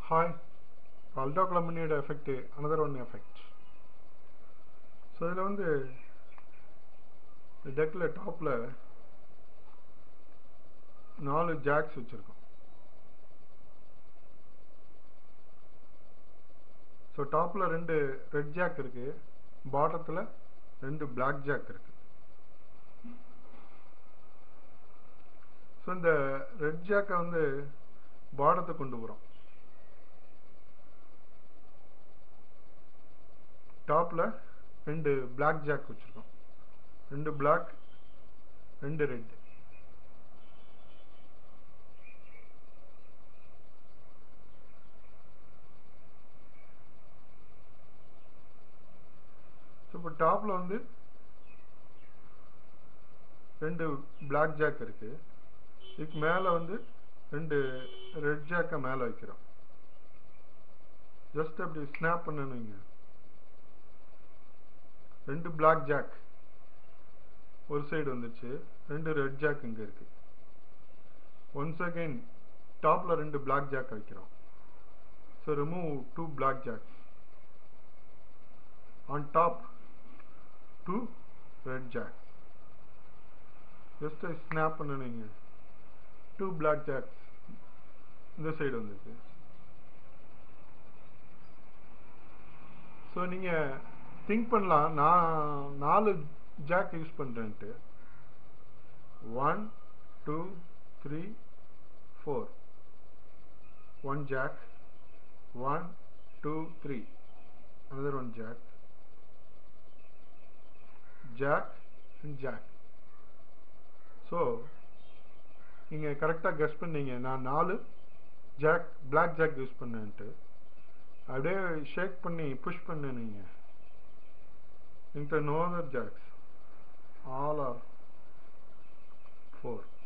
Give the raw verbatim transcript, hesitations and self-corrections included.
Hi, aldoclumminate effect, another one effect. So இதுல வந்து டெக்ல டாப்ல நாலு ஜாக்ஸ் வச்சிருக்கோம். ஸோ டாப்ல ரெண்டு ரெட் ஜாக் இருக்கு, பாட்டத்துல ரெண்டு பிளாக் ஜாக் இருக்கு. ஸோ இந்த ரெட் ஜாக்கை வந்து பாட்டத்தை கொண்டு போறோம். டாப்ல ரெண்டு பிளாக் ஜாக் வச்சிருக்கோம், ரெண்டு பிளாக் ரெண்டு ரெட். இப்போ டாப்ல வந்து ரெண்டு பிளாக் ஜாக் இருக்கு, இதுக்கு மேல வந்து ரெண்டு ரெட் ஜாக்கை மேல வைக்கிறோம். ஜஸ்ட் அப்படி ஸ்னாப் பண்ணணுங்க. ரெண்டு பிளாக் ஜாக் ஒரு சைடு வந்துச்சு, ரெண்டு ரெட் ஜாக் இங்க இருக்கு. ஒன்ஸ் அகைன் டாப்ல ரெண்டு பிளாக் ஜாக் வைக்கிறோம். So remove two black jack. On top two red jack. Just snap பண்ணணுங்க. டூ பிளாக் ஜாக்ஸ் இந்த சைடு வந்துச்சு. ஸோ நீங்க திங்க் பண்ணலாம், நான் நாலு ஜாக் யூஸ் பண்றேன்ட்டு. One two three four. One jack, one two three, another one jack, jack and jack. So நீங்க கரெக்டா கெஸ் பண்ணீங்க, நான் நாலு ஜாக் பிளாக் ஜாக் யூஸ் பண்ணேன்ட்டு. அப்படியே ஷேக் பண்ணி புஷ் பண்ண நீங்க into no other jacks, all are four.